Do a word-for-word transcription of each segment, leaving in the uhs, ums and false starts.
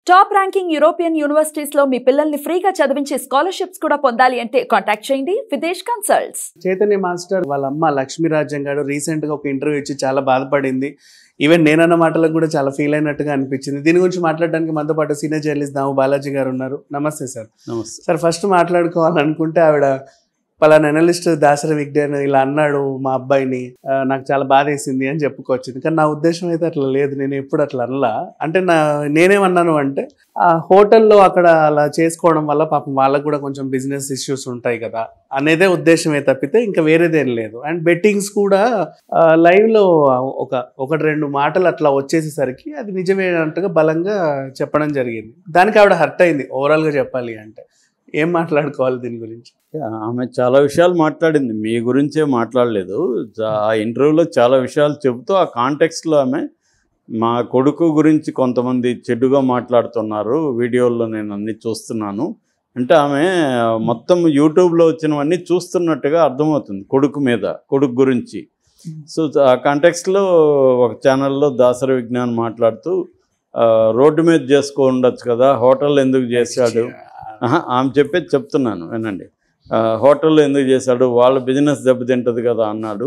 Top ranking European universities లో మీ పిల్లల్ని ఫ్రీగా చదివించే స్కాలర్షిప్స్ కూడా పొందాలి అంటే కాంటాక్ట్ చేయండి విదేశ్ కన్సల్ట్స్. చైతన్య మాస్టర్ వాళ్ళ అమ్మ లక్ష్మీ రాజ్యం గారు రీసెంట్ గా ఒక ఇంటర్వ్యూ ఇచ్చి చాలా బాధపడింది. ఈవెన్ నేనన్న మాటలకు కూడా చాలా ఫీల్ అయినట్టుగా అనిపించింది. దీని గురించి మాట్లాడడానికి మనతో పాటు సీనియర్ జర్నలిస్ట్ దాము బాలాజీ గారు ఉన్నారు. నమస్తే సార్. నమస్తే సార్. ఫస్ట్ మాట్లాడుకోవాలనుకుంటే ఆవిడ పలానా అనలిస్ట్ దాసరి విజ్ఞాన్ ఇలా అన్నాడు మా అబ్బాయిని, నాకు చాలా బాధ వేసింది అని చెప్పుకొచ్చింది. కానీ నా ఉద్దేశం అయితే అట్లా లేదు. నేను ఎప్పుడు అట్లా అనలా. అంటే నా నేనేమన్నాను అంటే ఆ హోటల్లో అక్కడ అలా చేసుకోవడం వల్ల పాపం వాళ్ళకు కూడా కొంచెం బిజినెస్ ఇష్యూస్ ఉంటాయి కదా అనేదే ఉద్దేశమే తప్పితే ఇంకా వేరేదేం లేదు. అండ్ బెట్టింగ్స్ కూడా లైవ్లో ఒక ఒకటి రెండు మాటలు అట్లా వచ్చేసేసరికి అది నిజమేనంటగా బలంగా చెప్పడం జరిగింది. దానికి ఆవిడ హర్ట్ అయింది ఓవరాల్గా చెప్పాలి అంటే. ఏం మాట్లాడుకోవాలి దీని గురించి? ఆమె చాలా విషయాలు మాట్లాడింది, మీ గురించే మాట్లాడలేదు. ఆ ఇంటర్వ్యూలో చాలా విషయాలు చెబుతూ ఆ కాంటెక్స్ట్లో ఆమె మా కొడుకు గురించి కొంతమంది చెడుగా మాట్లాడుతున్నారు వీడియోల్లో, నేను అన్నీ చూస్తున్నాను అంటే ఆమె మొత్తం యూట్యూబ్లో వచ్చినవన్నీ చూస్తున్నట్టుగా అర్థమవుతుంది కొడుకు మీద, కొడుకు గురించి. సో ఆ కాంటెక్స్లో ఒక ఛానల్లో దాసరి విజ్ఞాన్ మాట్లాడుతూ రోడ్డు మీద చేసుకో ఉండొచ్చు కదా, హోటల్ ఎందుకు చేశాడు, ఆమె చెప్పేది చెప్తున్నాను వినండి. హోటల్లో ఎందుకు చేశాడు, వాళ్ళ బిజినెస్ దెబ్బతింటుంది కదా అన్నాడు.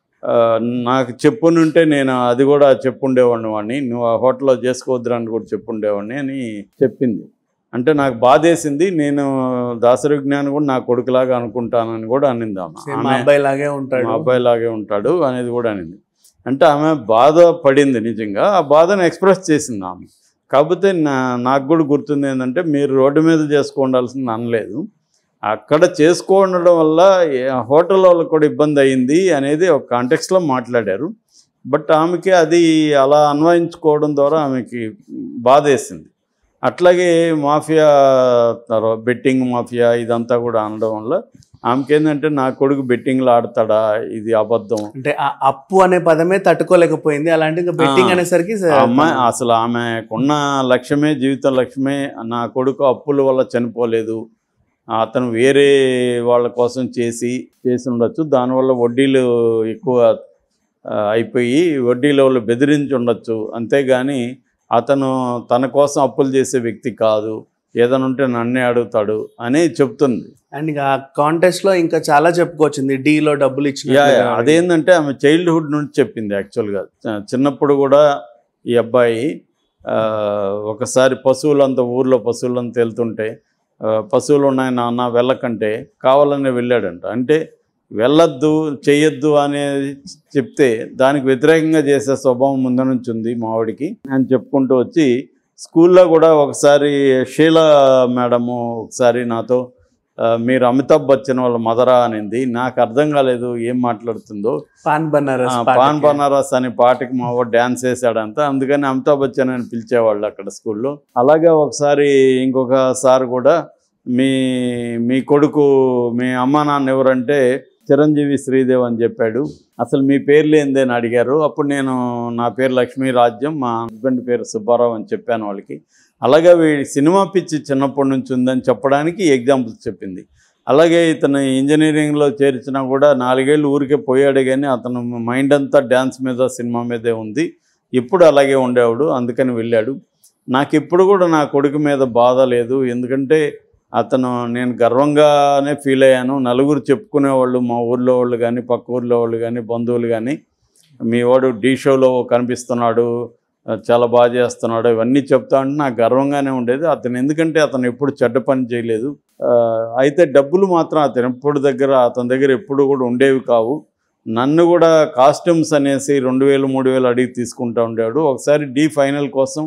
నాకు చెప్పునుంటే నేను అది కూడా చెప్పుండేవాడిని, వాడిని నువ్వు ఆ హోటల్లో చేసుకోవద్దని కూడా చెప్పుండేవాడిని అని చెప్పింది. అంటే నాకు బాధేసింది. నేను దాసరి విజ్ఞాన్ కూడా నా కొడుకులాగా అనుకుంటానని కూడా అనింది ఆమె. అబ్బాయిలాగే ఉంటాడు అబ్బాయిలాగే ఉంటాడు అనేది కూడా అనింది. అంటే ఆమె బాధపడింది నిజంగా, ఆ బాధను ఎక్స్ప్రెస్ చేసింది ఆమె. కాకపోతే నా నాకు కూడా గుర్తుంది ఏంటంటే మీరు రోడ్డు మీద చేసుకోవాల్సింది అనలేదు, అక్కడ చేసుకోవడం వల్ల హోటల్ వాళ్ళకి కూడా ఇబ్బంది అయింది అనేది ఒక కాంటెక్స్లో మాట్లాడారు. బట్ ఆమెకి అది అలా అన్వయించుకోవడం ద్వారా ఆమెకి బాధ వేసింది. అట్లాగే మాఫియా తర్వాత బెట్టింగ్ మాఫియా ఇదంతా కూడా అనడం వల్ల ఆమెకి ఏంటంటే నా కొడుకు బెట్టింగ్లో ఆడతాడా, ఇది అబద్ధం అంటే అప్పు అనే పదమే తట్టుకోలేకపోయింది. అలాంటి బెట్టింగ్ అనేసరికి అమ్మాయి అసలు ఆమెకున్న లక్ష్యమే, జీవిత లక్ష్యమే నా కొడుకు అప్పుల వల్ల చనిపోలేదు, అతను వేరే వాళ్ళ కోసం చేసి చేసి ఉండొచ్చు, దానివల్ల వడ్డీలు ఎక్కువ అయిపోయి వడ్డీల వాళ్ళు బెదిరించి ఉండొచ్చు, అంతేగాని అతను తన కోసం అప్పులు చేసే వ్యక్తి కాదు, ఏదైనా ఉంటే నన్నే అడుగుతాడు అని చెప్తుంది. అండ్ ఇంకా కాంటెస్ట్లో ఇంకా చాలా చెప్పుకొచ్చింది, డీలో డబ్బులు ఇచ్చిన. అదేంటంటే ఆమె చైల్డ్హుడ్ నుంచి చెప్పింది. యాక్చువల్గా చిన్నప్పుడు కూడా ఈ అబ్బాయి ఒకసారి పశువులంతా ఊర్లో పశువులంతా వెళ్తుంటే పశువులు ఉన్నాయి నాన్న వెళ్ళకంటే కావాలనే వెళ్ళాడంట. అంటే వెళ్ళొద్దు చెయ్యొద్దు అనేది చెప్తే దానికి వ్యతిరేకంగా చేసే స్వభావం ముందు నుంచి ఉంది మావాడికి అని చెప్పుకుంటూ వచ్చి స్కూల్లో కూడా ఒకసారి షీలా మేడము ఒకసారి నాతో మీరు అమితాబ్ బచ్చన్ వాళ్ళ మదరా అనింది. నాకు అర్థం కాలేదు ఏం మాట్లాడుతుందో. పాన్ బనారస్ పాన్ బనారస్ అనే పాటకి మా వాడు డ్యాన్స్ వేసాడంట, అందుకని అమితాబ్ బచ్చన్ అని పిలిచేవాళ్ళు అక్కడ స్కూల్లో. అలాగే ఒకసారి ఇంకొక సార్ కూడా మీ మీ కొడుకు మీ అమ్మ నాన్న ఎవరంటే చిరంజీవి శ్రీదేవ్ అని చెప్పాడు, అసలు మీ పేర్లు ఏంది అని అడిగారు. అప్పుడు నేను నా పేరు లక్ష్మీ రాజ్యం, మా హస్బెండ్ పేరు సుబ్బారావు అని చెప్పాను వాళ్ళకి. అలాగే వీడి సినిమా పిచ్చి చిన్నప్పటి నుంచి ఉందని చెప్పడానికి ఎగ్జాంపుల్స్ చెప్పింది. అలాగే ఇతను ఇంజనీరింగ్లో చేర్చినా కూడా నాలుగేళ్ళు ఊరికే పోయాడు, కానీ అతను మైండ్ అంతా డ్యాన్స్ మీద సినిమా మీదే ఉంది, ఇప్పుడు అలాగే ఉండేవాడు అందుకని వెళ్ళాడు. నాకు ఇప్పుడు కూడా నా కొడుకు మీద బాధ లేదు, ఎందుకంటే అతను నేను గర్వంగానే ఫీల్ అయ్యాను. నలుగురు చెప్పుకునేవాళ్ళు మా ఊర్లో వాళ్ళు కానీ పక్క ఊర్లో వాళ్ళు కానీ బంధువులు కానీ మీ వాడు డీ షోలో కనిపిస్తున్నాడు, చాలా బాగా చేస్తున్నాడు, ఇవన్నీ చెప్తా అంటే నాకు గర్వంగానే ఉండేది. అతను ఎందుకంటే అతను ఎప్పుడు చెడ్డ పని చేయలేదు. అయితే డబ్బులు మాత్రం అతను ఎప్పుడు దగ్గర అతని దగ్గర ఎప్పుడు కూడా ఉండేవి కావు. నన్ను కూడా కాస్ట్యూమ్స్ అనేసి రెండు వేలు మూడు వేలు అడిగి తీసుకుంటూ ఉండేవాడు. ఒకసారి డీ ఫైనల్ కోసం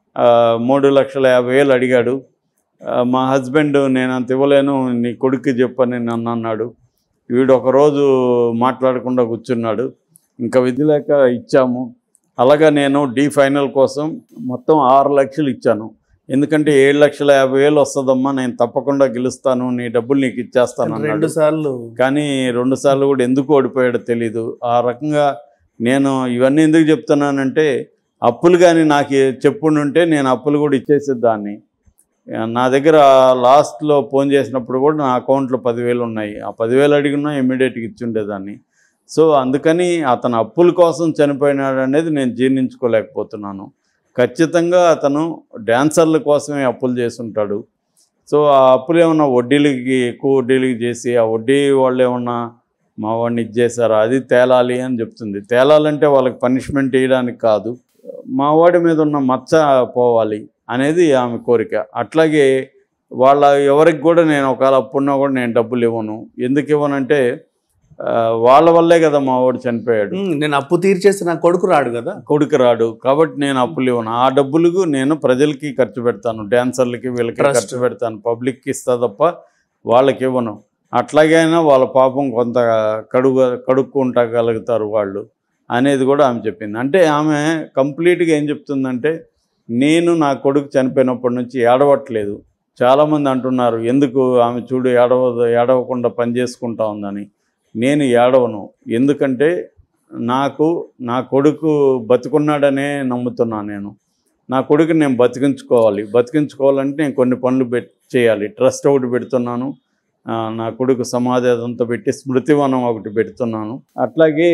మూడు లక్షల యాభై వేలు అడిగాడు. మా హస్బెండ్ నేను అంత ఇవ్వలేను, నీ కొడుక్కి చెప్పని నన్ను అన్నాడు. వీడు ఒకరోజు మాట్లాడకుండా కూర్చున్నాడు, ఇంకా విధి లేక ఇచ్చాము. అలాగా నేను డీ ఫైనల్ కోసం మొత్తం ఆరు లక్షలు ఇచ్చాను, ఎందుకంటే ఏడు లక్షల యాభై వేలు వస్తుందమ్మా, నేను తప్పకుండా గెలుస్తాను, నీ డబ్బులు నీకు ఇచ్చేస్తాను అన్నాడు. రెండు సార్లు కానీ రెండు సార్లు కూడా ఎందుకు ఓడిపోయాడో తెలీదు. ఆ రకంగా నేను ఇవన్నీ ఎందుకు చెప్తున్నానంటే అప్పులు కానీ నాకు చెప్పుంటే నేను అప్పులు కూడా ఇచ్చేసేదాన్ని. నా దగ్గర లాస్ట్లో ఫోన్ చేసినప్పుడు కూడా నా అకౌంట్లో పదివేలు ఉన్నాయి, ఆ పదివేలు అడిగినా ఇమ్మీడియట్గా ఇచ్చి ఉండేదాన్ని. సో అందుకని అతను అప్పుల కోసం చనిపోయినాడు అనేది నేను జీర్ణించుకోలేకపోతున్నాను. ఖచ్చితంగా అతను డ్యాన్సర్ల కోసమే అప్పులు చేసుంటాడు. సో ఆ అప్పులు ఏమన్నా వడ్డీలకి ఎక్కువ వడ్డీలకి చేసి ఆ వడ్డీ వాళ్ళు ఏమన్నా మా వాడిని ఇచ్చేసారా అది తేలాలి అని చెప్తుంది. తేలాలంటే వాళ్ళకి పనిష్మెంట్ వేయడానికి కాదు, మా వాడి మీద ఉన్న మచ్చ పోవాలి అనేది ఆమె కోరిక. అట్లాగే వాళ్ళ ఎవరికి కూడా నేను ఒకవేళ అప్పున్నా కూడా నేను డబ్బులు ఇవ్వను. ఎందుకు ఇవ్వనంటే వాళ్ళ వల్లే కదా మా వాడు చనిపోయాడు. నేను అప్పు తీర్చేసి నా కొడుకు రాడు కదా, కొడుకు రాడు కాబట్టి నేను అప్పులు ఇవ్వను. ఆ డబ్బులకు నేను ప్రజలకి ఖర్చు పెడతాను, డాన్సర్లకి వీళ్ళకి ఖర్చు పెడతాను, పబ్లిక్కి ఇస్తా తప్ప వాళ్ళకి ఇవ్వను. అట్లాగైనా వాళ్ళ పాపం కొంత కడుగు కడుక్కుంటగలుగుతారు వాళ్ళు అనేది కూడా ఆమె చెప్పింది. అంటే ఆమె కంప్లీట్గా ఏం చెప్తుందంటే నేను నా కొడుకు చనిపోయినప్పటి నుంచి ఏడవట్లేదు. చాలామంది అంటున్నారు ఎందుకు ఆమె చూడు ఏడవ ఏడవకుండా పని చేసుకుంటా ఉందని. నేను ఏడవను, ఎందుకంటే నాకు నా కొడుకు బతుకున్నాడనే నమ్ముతున్నాను. నేను నా కొడుకుని నేను బతికించుకోవాలి. బతికించుకోవాలంటే నేను కొన్ని పనులు పెట్ చేయాలి. ట్రస్ట్ ఒకటి పెడుతున్నాను, నా కొడుకు సమాధి అదంతా పెట్టి స్మృతివనం ఒకటి పెడుతున్నాను. అట్లాగే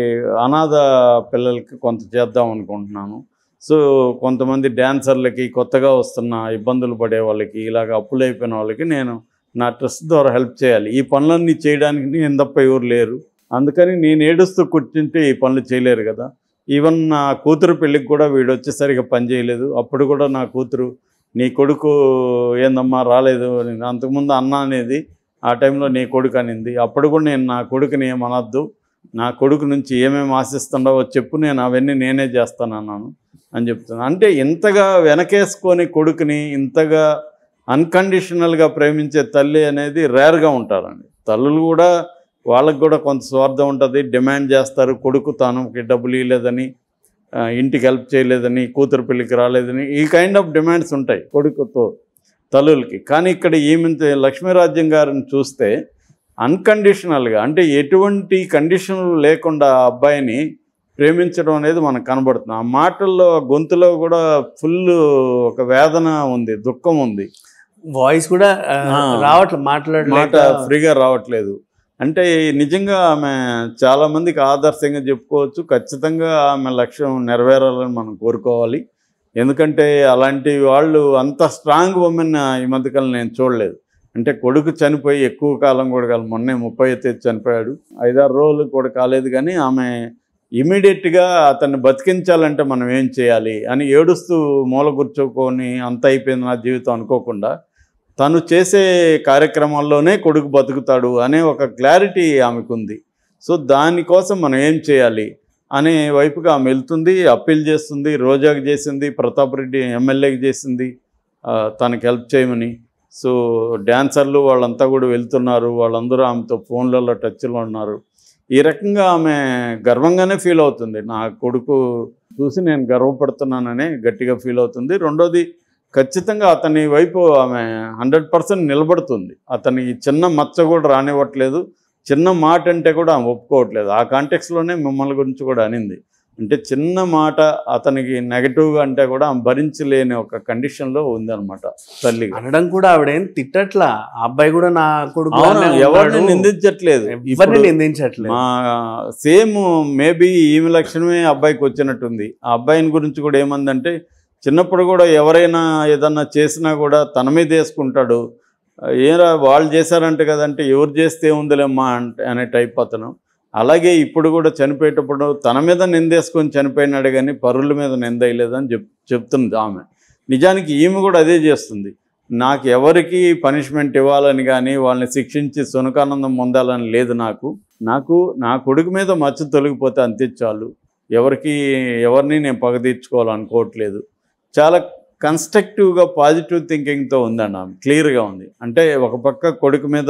అనాథ పిల్లలకి కొంత చేద్దాం అనుకుంటున్నాను. సో కొంతమంది డ్యాన్సర్లకి కొత్తగా వస్తున్న ఇబ్బందులు పడే వాళ్ళకి ఇలాగ అప్పులు అయిపోయిన వాళ్ళకి నేను నా ట్రస్ట్ ద్వారా హెల్ప్ చేయాలి. ఈ పనులన్నీ చేయడానికి నేను తప్ప ఎవరు లేరు. అందుకని నేను ఏడుస్తూ కూర్చుంటే ఈ పనులు చేయలేరు కదా. ఈవెన్ నా కూతురు పెళ్ళికి కూడా వీడు వచ్చేసరిగా పని చేయలేదు. అప్పుడు కూడా నా కూతురు నీ కొడుకు ఏందమ్మా రాలేదు, అంతకుముందు అన్న అనేది ఆ టైంలో నీ కొడుకు అనింది. అప్పుడు కూడా నేను నా కొడుకుని ఏమనద్దు, నా కొడుకు నుంచి ఏమేమి ఆశిస్తుండవో చెప్పు, నేను అవన్నీ నేనే చేస్తాను అన్నాను అని చెప్తున్నాను. అంటే ఇంతగా వెనకేసుకొని కొడుకుని ఇంతగా అన్కండిషనల్గా ప్రేమించే తల్లి అనేది రేర్గా ఉంటారండి. తల్లులు కూడా వాళ్ళకు కూడా కొంత స్వార్థం ఉంటుంది, డిమాండ్ చేస్తారు. కొడుకు తనకి డబ్బులు ఇవ్వలేదని, ఇంటికి హెల్ప్ చేయలేదని, కూతురు పెళ్ళికి రాలేదని, ఈ కైండ్ ఆఫ్ డిమాండ్స్ ఉంటాయి కొడుకుతో తల్లులకి. కానీ ఇక్కడ ఈమె లక్ష్మీరాజ్యం గారిని చూస్తే అన్కండిషనల్గా, అంటే ఎటువంటి కండిషన్లు లేకుండా ఆ అబ్బాయిని ప్రేమించడం అనేది మనకు కనబడుతుంది. ఆ మాటల్లో గొంతులో కూడా ఫుల్ ఒక వేదన ఉంది, దుఃఖం ఉంది. వాయిస్ కూడా రావట్లేదు, మాట్లాడ మాట ఫ్రీగా రావట్లేదు. అంటే నిజంగా ఆమె చాలామందికి ఆదర్శంగా చెప్పుకోవచ్చు. ఖచ్చితంగా ఆమె లక్ష్యం నెరవేరాలని మనం కోరుకోవాలి. ఎందుకంటే అలాంటి వాళ్ళు అంత స్ట్రాంగ్ ఉమెన్ ఈ మధ్యకాలం నేను చూడలేదు. అంటే కొడుకు చనిపోయి ఎక్కువ కాలం కూడా కాదు, మొన్నే ముప్పై తేదీ చనిపోయాడు, ఐదారు రోజులు కూడా కాలేదు. కానీ ఆమె ఇమీడియట్గా అతన్ని బతికించాలంటే మనం ఏం చేయాలి అని ఏడుస్తూ మూల కూర్చోకొని అంత అయిపోయింది నా జీవితం అనుకోకుండా తను చేసే కార్యక్రమాల్లోనే కొడుకు బతుకుతాడు అనే ఒక క్లారిటీ ఆమెకుంది. సో దానికోసం మనం ఏం చేయాలి అనే వైపుగా ఆమె వెళ్తుంది, అప్పీల్ చేస్తుంది. రోజాకి చేసింది, ప్రతాప్ రెడ్డి ఎమ్మెల్యేకి చేసింది తనకి హెల్ప్ చేయమని. సో డ్యాన్సర్లు వాళ్ళంతా కూడా వెళ్తున్నారు, వాళ్ళందరూ ఆమెతో ఫోన్లలో టచ్లో ఉన్నారు. ఈ రకంగా ఆమె గర్వంగానే ఫీల్ అవుతుంది. నా కొడుకు చూసి నేను గర్వపడుతున్నాననే గట్టిగా ఫీల్ అవుతుంది. రెండోది ఖచ్చితంగా అతని వైపు ఆమె హండ్రెడ్ పర్సెంట్ నిలబడుతుంది. అతని చిన్న మచ్చ కూడా రానివ్వట్లేదు, చిన్న మాట అంటే కూడా ఆమె ఒప్పుకోవట్లేదు. ఆ కాంటెక్స్లోనే మిమ్మల్ని గురించి కూడా అనింది. అంటే చిన్న మాట అతనికి నెగటివ్గా అంటే కూడా ఆమె భరించలేని ఒక కండిషన్లో ఉందన్నమాట తల్లి. అనడం కూడా ఆవిడేం తిట్టట్లా, ఆ అబ్బాయి కూడా నా కొడుకు ఎవరిని నిందించట్లేదు, ఎవరిని నిందించట్లేదు. మా సేమ్ మేబీ ఈమె లక్షణమే అబ్బాయికి వచ్చినట్టుంది. ఆ అబ్బాయిని గురించి కూడా ఏమందంటే చిన్నప్పుడు కూడా ఎవరైనా ఏదన్నా చేసినా కూడా తన మీద వేసుకుంటాడు. ఏరా వాళ్ళు చేశారంటే కదంటే ఎవరు చేస్తే ఉందిలేమ్మా అంటే అనే టైప్ అతను. అలాగే ఇప్పుడు కూడా చనిపోయేటప్పుడు తన మీద నిందేసుకొని చనిపోయినాడు కానీ పరుల మీద నిందేయలేదని చెప్ చెప్తుంది ఆమె. నిజానికి ఈమె కూడా అదే చేస్తుంది. నాకు ఎవరికి పనిష్మెంట్ ఇవ్వాలని కానీ వాళ్ళని శిక్షించి సునకానందం పొందాలని లేదు. నాకు నాకు నా కొడుకు మీద మచ్చ తొలగిపోతే అంతే చాలు, ఎవరికి ఎవరిని నేను పగ తీర్చుకోవాలనుకోవట్లేదు. చాలా కన్స్ట్రక్టివ్గా పాజిటివ్ థింకింగ్తో ఉందండి ఆమె, క్లియర్గా ఉంది. అంటే ఒక పక్క కొడుకు మీద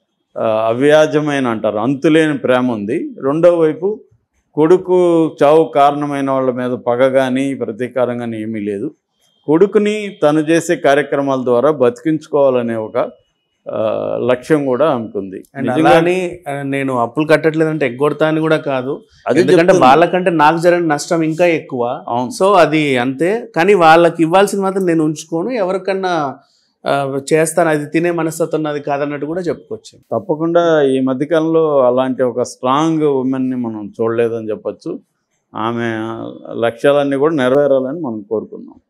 అవ్యాజమైన అంటారు అంతులేని ప్రేమ ఉంది, రెండో వైపు కొడుకు చావు కారణమైన వాళ్ళ మీద పగ కానీ ప్రతీకారం కానీ ఏమీ లేదు. కొడుకుని తను చేసే కార్యక్రమాల ద్వారా బతికించుకోవాలనే ఒక లక్ష్యం కూడా ఆమెకుంది. అలాని నేను అప్పులు కట్టట్లేదంటే ఎగ్గొడతా అని కూడా కాదు, ఎందుకంటే వాళ్ళకంటే నాకు జరిగిన నష్టం ఇంకా ఎక్కువ. సో అది అంతే, కానీ వాళ్ళకి ఇవ్వాల్సిన మాత్రం నేను ఉంచుకోను, ఎవరికన్నా చేస్తాను, అది తినే మనస్తత్వం ఉన్నది కాదన్నట్టు కూడా చెప్పుకోవచ్చు. తప్పకుండా ఈ మధ్యకాలంలో అలాంటి ఒక స్ట్రాంగ్ ఉమెన్ని మనం చూడలేదని చెప్పచ్చు. ఆమె లక్ష్యాలన్నీ కూడా నెరవేరాలని మనం కోరుకుందాం.